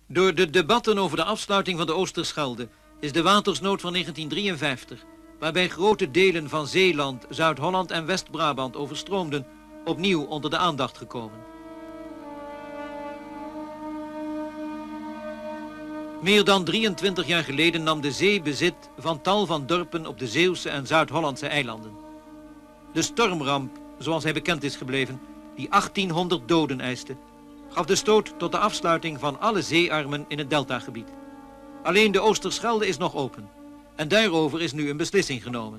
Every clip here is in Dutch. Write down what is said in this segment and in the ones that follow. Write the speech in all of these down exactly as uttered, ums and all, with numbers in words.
Door de debatten over de afsluiting van de Oosterschelde is de watersnood van negentien drieënvijftig, waarbij grote delen van Zeeland, Zuid-Holland en West-Brabant overstroomden, opnieuw onder de aandacht gekomen. Meer dan drieëntwintig jaar geleden nam de zee bezit van tal van dorpen op de Zeeuwse en Zuid-Hollandse eilanden. De stormramp, zoals hij bekend is gebleven, die achttienhonderd doden eiste, gaf de stoot tot de afsluiting van alle zeearmen in het deltagebied. Alleen de Oosterschelde is nog open en daarover is nu een beslissing genomen.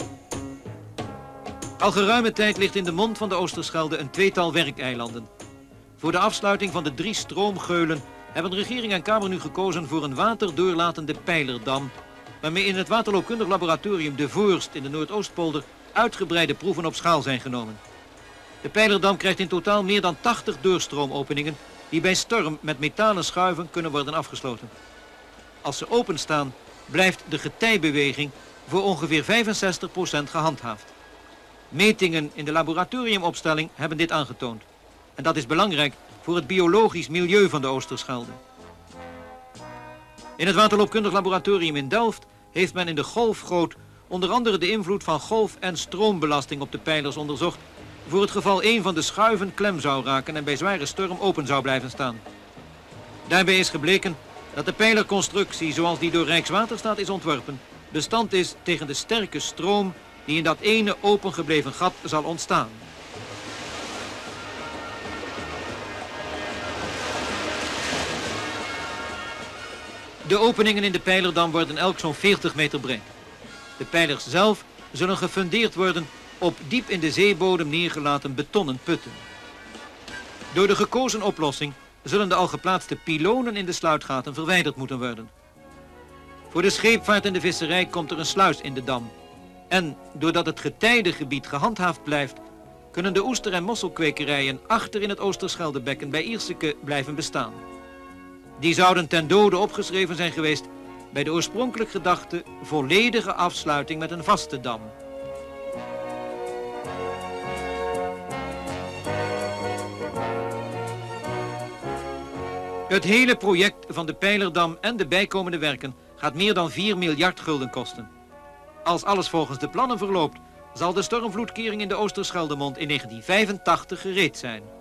Al geruime tijd ligt in de mond van de Oosterschelde een tweetal werkeilanden. Voor de afsluiting van de drie stroomgeulen hebben regering en Kamer nu gekozen voor een waterdoorlatende pijlerdam, waarmee in het waterloopkundig laboratorium De Voorst in de Noordoostpolder uitgebreide proeven op schaal zijn genomen. De pijlerdam krijgt in totaal meer dan tachtig doorstroomopeningen die bij storm met metalen schuiven kunnen worden afgesloten. Als ze openstaan, blijft de getijbeweging voor ongeveer vijfenzestig procent gehandhaafd. Metingen in de laboratoriumopstelling hebben dit aangetoond. En dat is belangrijk voor het biologisch milieu van de Oosterschelde. In het waterloopkundig laboratorium in Delft heeft men in de golfgoot onder andere de invloed van golf- en stroombelasting op de pijlers onderzocht, voor het geval een van de schuiven klem zou raken en bij zware storm open zou blijven staan. Daarbij is gebleken dat de pijlerconstructie zoals die door Rijkswaterstaat is ontworpen, bestand is tegen de sterke stroom die in dat ene opengebleven gat zal ontstaan. De openingen in de pijlerdam worden elk zo'n veertig meter breed. De pijlers zelf zullen gefundeerd worden op diep in de zeebodem neergelaten betonnen putten. Door de gekozen oplossing zullen de al geplaatste pylonen in de sluitgaten verwijderd moeten worden. Voor de scheepvaart en de visserij komt er een sluis in de dam. En doordat het getijdegebied gehandhaafd blijft, kunnen de oester- en mosselkwekerijen achter in het Oosterscheldebekken bij Ierseke blijven bestaan. Die zouden ten dode opgeschreven zijn geweest bij de oorspronkelijk gedachte volledige afsluiting met een vaste dam. Het hele project van de pijlerdam en de bijkomende werken gaat meer dan vier miljard gulden kosten. Als alles volgens de plannen verloopt, zal de stormvloedkering in de Oosterscheldemond in negentien vijfentachtig gereed zijn.